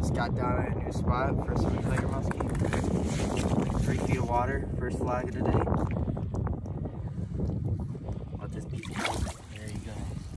Just got down at a new spot for some Tiger-muskie. 3 feet of water, first flag of the day.